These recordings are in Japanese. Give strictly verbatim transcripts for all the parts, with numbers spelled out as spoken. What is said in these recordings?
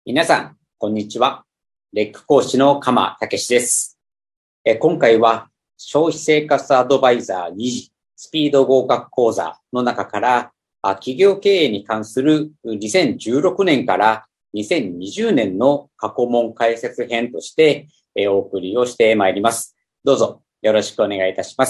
皆さん、こんにちは。レック講師の鎌武史です。え今回は、消費生活アドバイザーに次スピード合格講座の中から、企業経営に関するにせんじゅうろくねんからにせんにじゅうねんの過去問解説編としてお送りをしてまいります。どうぞよろしくお願いいたします。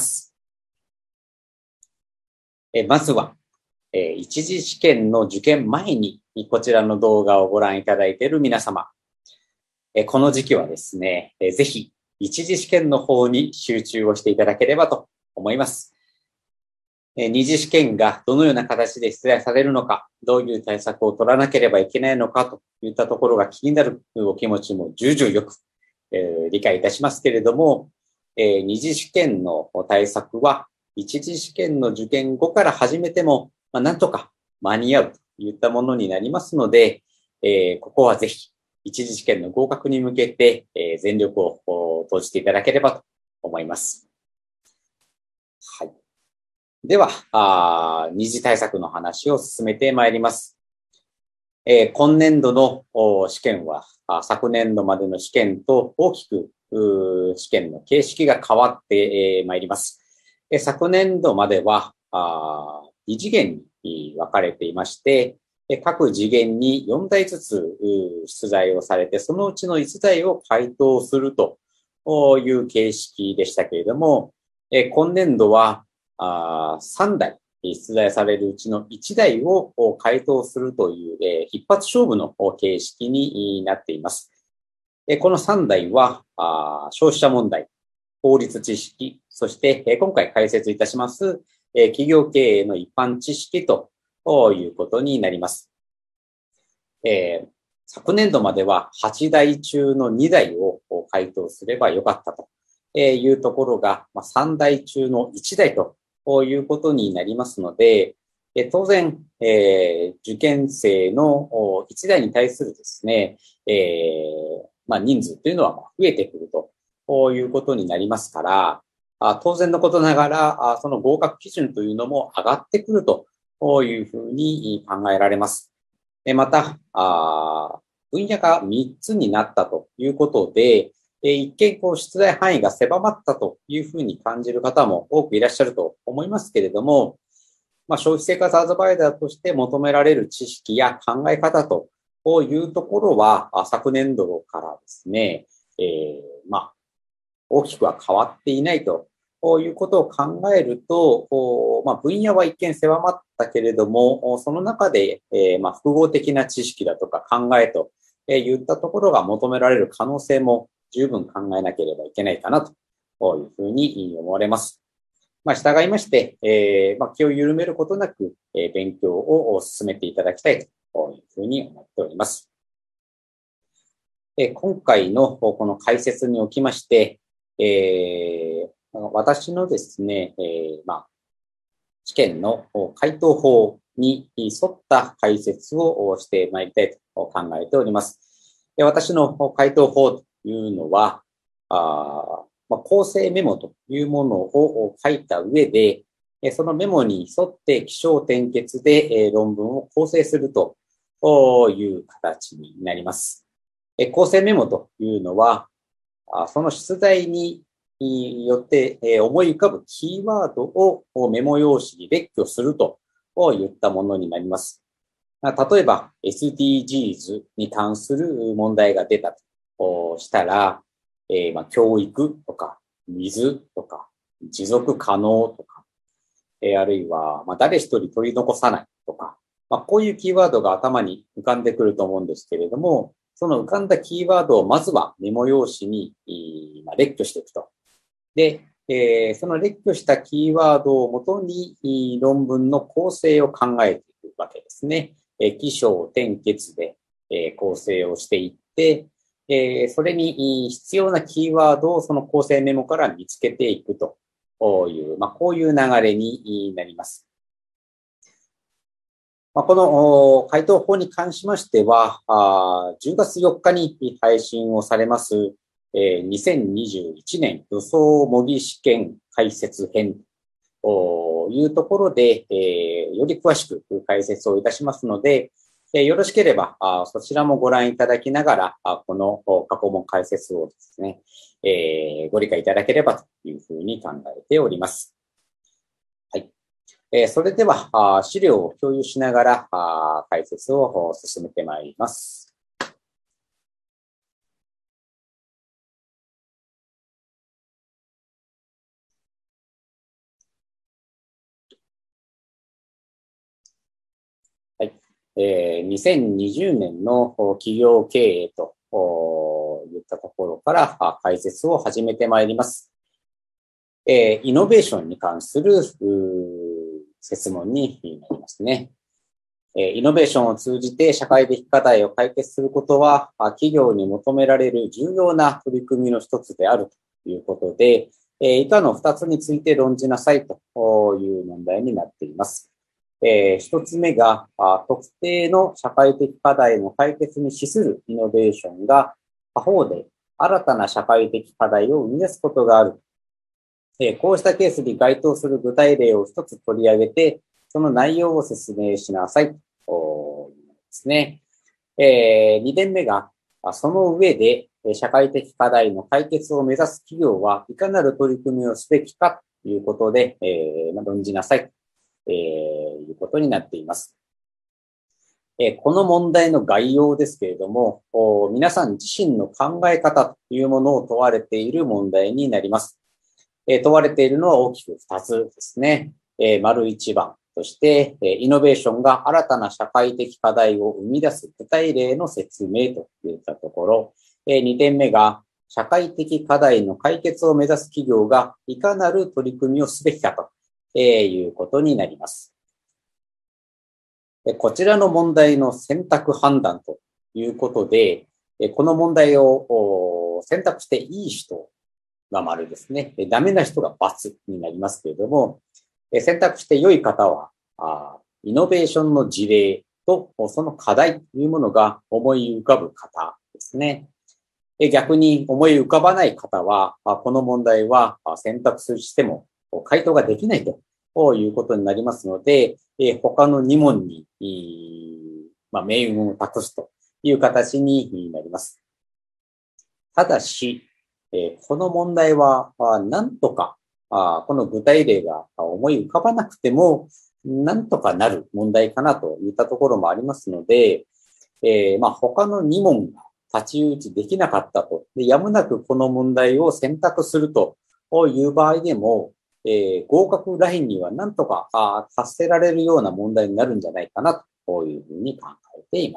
まずは、一次試験の受験前にこちらの動画をご覧いただいている皆様、この時期はですね、ぜひ一次試験の方に集中をしていただければと思います。二次試験がどのような形で出題されるのか、どういう対策を取らなければいけないのかといったところが気になるお気持ちも重々よく、えー、理解いたしますけれども、えー、二次試験の対策は一次試験の受験後から始めても、まあ、なんとか間に合うといったものになりますので、えー、ここはぜひ一次試験の合格に向けて、えー、全力を投じていただければと思います。はい。では、あ二次対策の話を進めてまいります。えー、今年度の試験は昨年度までの試験と大きく試験の形式が変わってまいります。えー、昨年度まではあに次元に分かれていまして、各次元によんだいずつ出題をされて、そのうちのいちだいを回答するという形式でしたけれども、今年度はさんだい出題されるうちのいちだいを回答するという一発勝負の形式になっています。このさんだいは消費者問題、法律知識、そして今回解説いたします企業経営の一般知識ということになります。えー、昨年度までははちだい中のにだいを回答すればよかったというところがさんだい中のいちだいということになりますので、当然、えー、受験生のいちだいに対するですね、えーまあ、人数というのは増えてくるということになりますから、当然のことながら、その合格基準というのも上がってくるというふうに考えられます。また、分野がみっつになったということで、一見こう出題範囲が狭まったというふうに感じる方も多くいらっしゃると思いますけれども、まあ、消費生活アドバイザーとして求められる知識や考え方というところは、昨年度からですね、えー、まあ、大きくは変わっていないということを考えると、まあ、分野は一見狭まったけれども、その中で、えー、まあ複合的な知識だとか考えといったところが求められる可能性も十分考えなければいけないかなというふうに思われます。まあ、従いまして、えーまあ、気を緩めることなく、えー、勉強を進めていただきたいというふうに思っております。えー、今回のこの解説におきまして、えー、私のですね、えー、まあ、試験の回答法に沿った解説をしてまいりたいと考えております。私の回答法というのは、あまあ、構成メモというものを書いた上で、そのメモに沿って起承転結で論文を構成するという形になります。構成メモというのは、その出題によって思い浮かぶキーワードをメモ用紙に列挙するといったものになります。例えば エスディージーズ に関する問題が出たとしたら、えー、まあ教育とか水とか持続可能とか、えー、あるいはまあ誰一人取り残さないとか、まあ、こういうキーワードが頭に浮かんでくると思うんですけれども、その浮かんだキーワードをまずはメモ用紙に、まあ、列挙していくと。で、えー、その列挙したキーワードをもとに論文の構成を考えていくわけですね。起承転結で構成をしていって、それに必要なキーワードをその構成メモから見つけていくという、まあ、こういう流れになります。この回答法に関しましては、じゅうがつよっかに配信をされますにせんにじゅういちねん予想模擬試験解説編というところで、より詳しく解説をいたしますので、 えー、よろしければあ、そちらもご覧いただきながら、あこの過去問解説をですね、えー、ご理解いただければというふうに考えております。はい。えー、それではあ、資料を共有しながらあ解説を進めてまいります。はい。えー、にせんにじゅうねんの企業経営といったところから解説を始めてまいります。えー、イノベーションに関する設問になりますね。えー、イノベーションを通じて社会的課題を解決することは、企業に求められる重要な取り組みの一つであるということで、えー、以下の二つについて論じなさいという問題になっています。えー、一つ目が、特定の社会的課題の解決に資するイノベーションが、他方で新たな社会的課題を生み出すことがある。えー、こうしたケースに該当する具体例を一つ取り上げて、その内容を説明しなさいというものですね。えー、二点目が、その上で社会的課題の解決を目指す企業はいかなる取り組みをすべきかということで、えー、論じなさい。えー、いうことになっています。えー、この問題の概要ですけれども、皆さん自身の考え方というものを問われている問題になります。えー、問われているのは大きくふたつですね。えー、丸いちばんとして、イノベーションが新たな社会的課題を生み出す具体例の説明といったところ、えー、にてんめが社会的課題の解決を目指す企業がいかなる取り組みをすべきかということになります。こちらの問題の選択判断ということで、この問題を選択していい人が丸ですね。ダメな人が×になりますけれども、選択して良い方は、イノベーションの事例とその課題というものが思い浮かぶ方ですね。逆に思い浮かばない方は、この問題は選択しても回答ができないということになりますので、他のに問に、まあ、命運を託すという形になります。ただし、この問題は何とか、この具体例が思い浮かばなくても、何とかなる問題かなといったところもありますので、えー、まあ他のに問が太刀打ちできなかったと。で、やむなくこの問題を選択するという場合でも、えー、合格ラインには何とかあ達せられるような問題になるんじゃないかなというふうに考えています。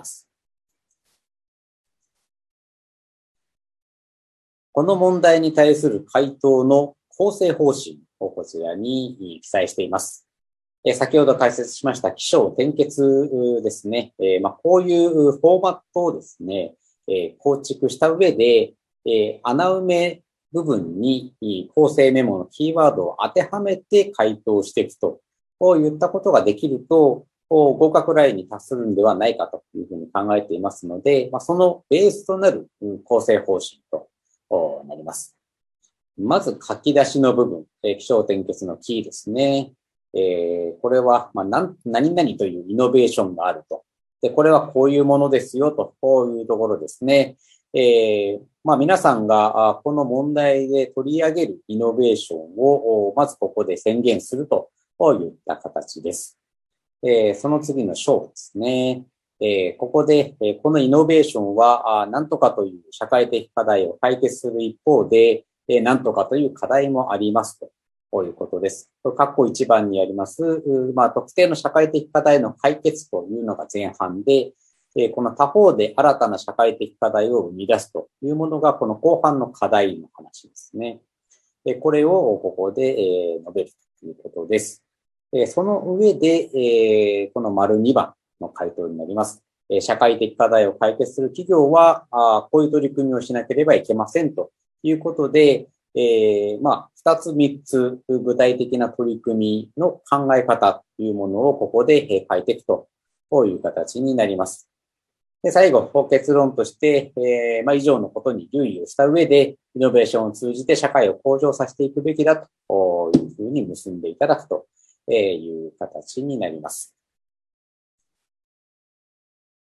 この問題に対する回答の構成方針をこちらに記載しています。先ほど解説しました起承転結ですね。えーまあ、こういうフォーマットをですね、えー、構築した上で、えー、穴埋め部分に構成メモのキーワードを当てはめて回答していくといったことができると、合格ラインに達するんではないかというふうに考えていますので、まあ、そのベースとなる構成方針となります。まず書き出しの部分、起承転結のキーですね。えー、これは、まあ、何、何々というイノベーションがあると。で、これはこういうものですよと、こういうところですね。えー、まあ、皆さんがこの問題で取り上げるイノベーションを、まずここで宣言するといった形です。えー、その次の章ですね。えー、ここで、えー、このイノベーションは、何とかという社会的課題を解決する一方で、えー、何とかという課題もありますと。こういうことです。括弧一番にあります、まあ、特定の社会的課題の解決というのが前半で、この他方で新たな社会的課題を生み出すというものが、この後半の課題の話ですね。これをここで述べるということです。その上で、この丸にばんの回答になります。社会的課題を解決する企業は、こういう取り組みをしなければいけませんということで、えー、まあ、二つ三つ具体的な取り組みの考え方というものをここで書いていくという形になります。で、最後、結論として、えー、まあ、以上のことに留意をした上で、イノベーションを通じて社会を向上させていくべきだというふうに結んでいただくという形になります。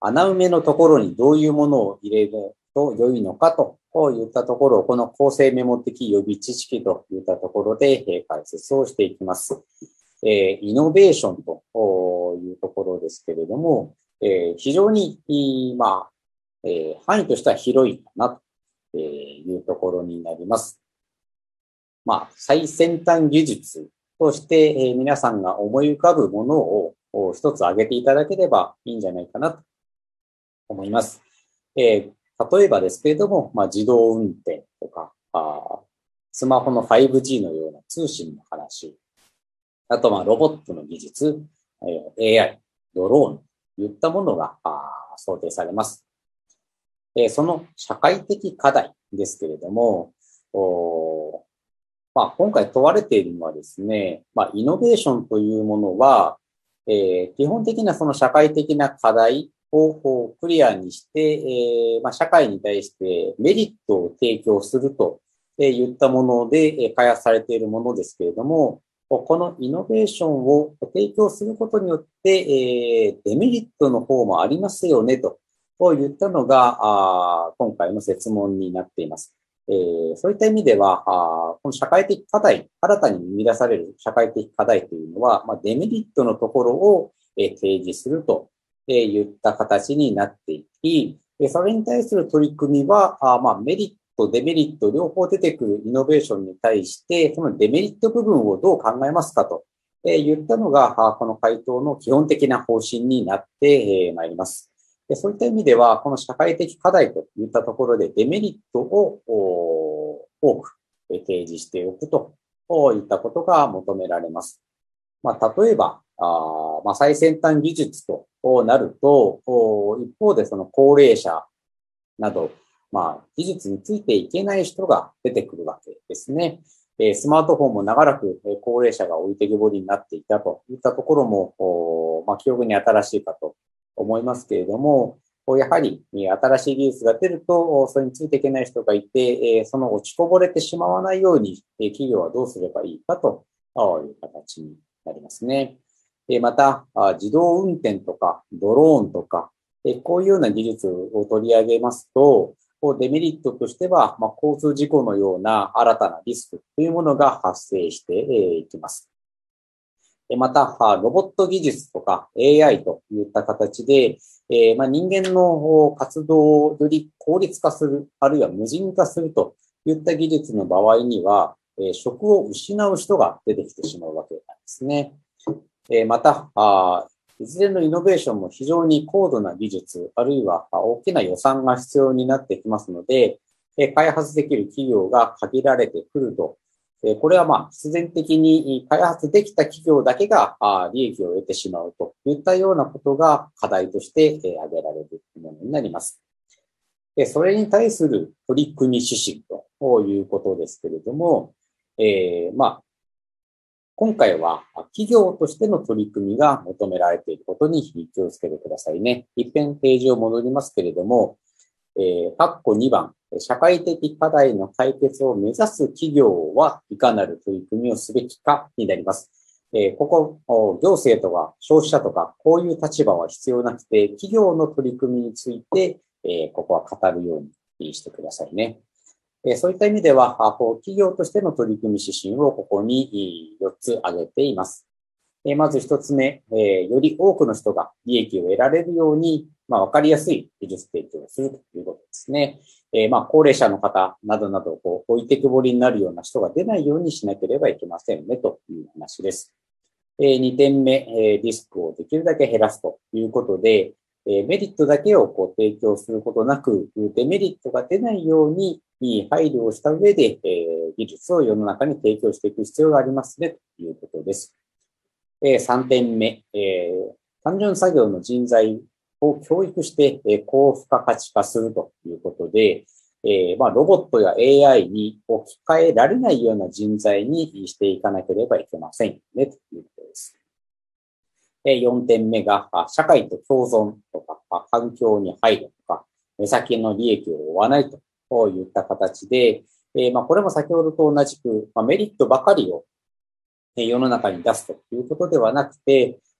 穴埋めのところにどういうものを入れると良いのかといったところを、この構成メモ的予備知識といったところで解説をしていきます。えー、イノベーションというところですけれども、えー、非常に、まあ、えー、範囲としては広いかなというところになります。まあ、最先端技術として、えー、皆さんが思い浮かぶものを一つ挙げていただければいいんじゃないかなと思います。えー、例えばですけれども、まあ、自動運転とか、あスマホの ファイブジー のような通信の話、あと、まあ、ロボットの技術、えー、エーアイ、ドローンといったものが想定されます。えー、その社会的課題ですけれども、おまあ、今回問われているのはですね、まあ、イノベーションというものは、えー、基本的なその社会的な課題をクリアにして、えーまあ、社会に対してメリットを提供するといったもので開発されているものですけれども、このイノベーションを提供することによって、えー、デメリットの方もありますよねといったのがあ今回の設問になっています。えー、そういった意味ではあ、この社会的課題、新たに生み出される社会的課題というのは、まあ、デメリットのところを、えー、提示するといった形になっていき、それに対する取り組みは、あまあ、メリット、デメリット両方出てくるイノベーションに対して、そのデメリット部分をどう考えますかと言ったのが、この回答の基本的な方針になってまいります。そういった意味では、この社会的課題といったところでデメリットを多く提示しておくといったことが求められます。まあ、例えば、あまあ、最先端技術となると、一方でその高齢者など、まあ、技術についていけない人が出てくるわけですね。スマートフォンも長らく高齢者が置いてけぼりになっていたといったところも、まあ、記憶に新しいかと思いますけれども、やはり新しい技術が出ると、それについていけない人がいて、その落ちこぼれてしまわないように、企業はどうすればいいかという形になりますね。また、自動運転とかドローンとか、こういうような技術を取り上げますと、デメリットとしては、まあ、交通事故のような新たなリスクというものが発生していきます。また、ロボット技術とか エーアイ といった形で、えーまあ、人間の活動をより効率化する、あるいは無人化するといった技術の場合には、えー、職を失う人が出てきてしまうわけなんですね。えー、またあ、いずれのイノベーションも非常に高度な技術、あるいは大きな予算が必要になってきますので、えー、開発できる企業が限られてくると。これはまあ必然的に開発できた企業だけが利益を得てしまうといったようなことが課題として挙げられるものになります。それに対する取り組み指針ということですけれども、えー、まあ今回は企業としての取り組みが求められていることに気をつけてくださいね。一遍ページを戻りますけれども、えー、括弧にばん、社会的課題の解決を目指す企業はいかなる取り組みをすべきかになります。えー、ここ、行政とか消費者とか、こういう立場は必要なくて、企業の取り組みについて、えー、ここは語るようにしてくださいね。えー、そういった意味では、企業としての取り組み指針をここによっつ挙げています。まず一つ目、えー、より多くの人が利益を得られるように、まあ、わかりやすい技術提供をするということですね。えー、まあ、高齢者の方などなど、こう、置いてけぼりになるような人が出ないようにしなければいけませんね、という話です。えー、にてんめ、えー、リスクをできるだけ減らすということで、えー、メリットだけをこう提供することなく、デメリットが出ないように配慮をした上で、えー、技術を世の中に提供していく必要がありますね、ということです。さんてんめ、えー、単純作業の人材を教育して、えー、高付加価値化するということで、えーまあ、ロボットや エーアイ に置き換えられないような人材にしていかなければいけませんね、ということです。えー、よんてんめが、社会と共存とか、環境に配慮とか、目先の利益を追わないといった形で、えーまあ、これも先ほどと同じく、まあ、メリットばかりを世の中に出すということではなくて、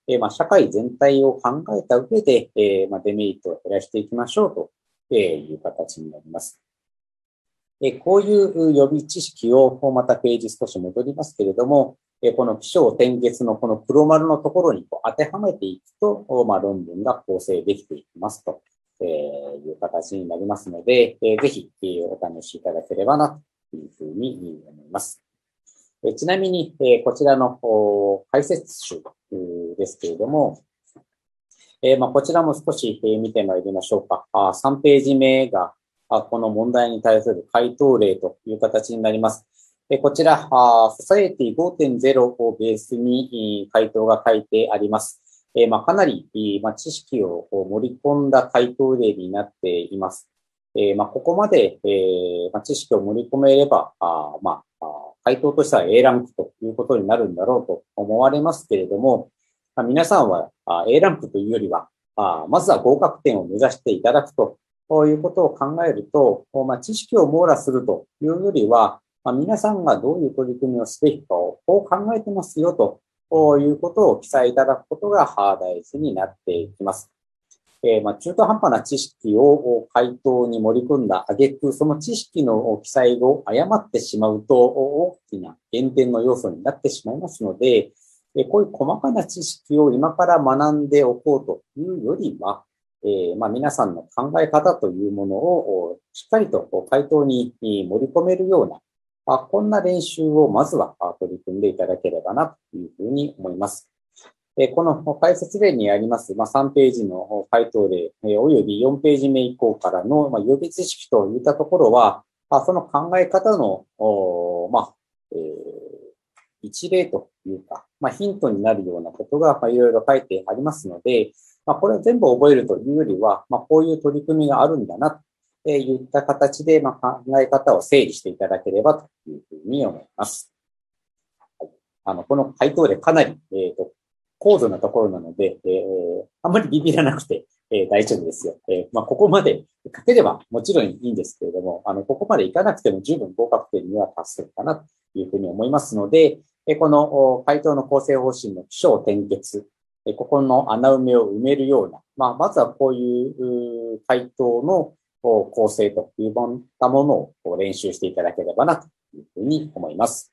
えー、まあ、社会全体を考えた上で、えー、まあ、デメリットを減らしていきましょうという形になります。えー、こういう予備知識を、またページ少し戻りますけれども、えー、この起承転結のこの黒丸のところにこう当てはめていくと、まあ、論文が構成できていきますという形になりますので、えー、ぜひお試しいただければなというふうに思います。ちなみに、こちらの解説集ですけれども、まあ、こちらも少し見てまいりましょうか。さんページ目が、この問題に対する回答例という形になります。こちら、ソサエティ ごてんゼロ をベースに回答が書いてあります。まあ、かなり、まあ、知識を盛り込んだ回答例になっています。まあ、ここまで、まあ、知識を盛り込めれば、まあ、回答としては A ランクということになるんだろうと思われますけれども、まあ、皆さんは A ランクというよりは、まずは合格点を目指していただくということを考えると、まあ、知識を網羅するというよりは、まあ、皆さんがどういう取り組みをすべきかをこう考えてますよということを記載いただくことが大事になっていきます。えー、まあ中途半端な知識を回答に盛り込んだ挙句、その知識の記載を誤ってしまうと大きな減点の要素になってしまいますので、えー、こういう細かな知識を今から学んでおこうというよりは、えー、まあ皆さんの考え方というものをしっかりと回答に盛り込めるような、あこんな練習をまずは取り組んでいただければなというふうに思います。この解説例にあります、まあ、さんページの回答例、およびよんページ目以降からの、まあ、予備知識といったところは、その考え方の、まあ、えー、一例というか、まあ、ヒントになるようなことが、まあ、いろいろ書いてありますので、まあ、これを全部覚えるというよりは、まあ、こういう取り組みがあるんだな、といった形で、まあ、考え方を整理していただければというふうに思います。はい、あの、この回答例かなり、えーと高度なところなので、えー、あんまりビビらなくて、えー、大丈夫ですよ。えー、まあ、ここまで書ければもちろんいいんですけれども、あの、ここまでいかなくても十分合格点には達するかなというふうに思いますので、えー、この回答の構成方針の起承転結、えー、ここの穴埋めを埋めるような、まあ、まずはこういう回答の構成というものを練習していただければなというふうに思います。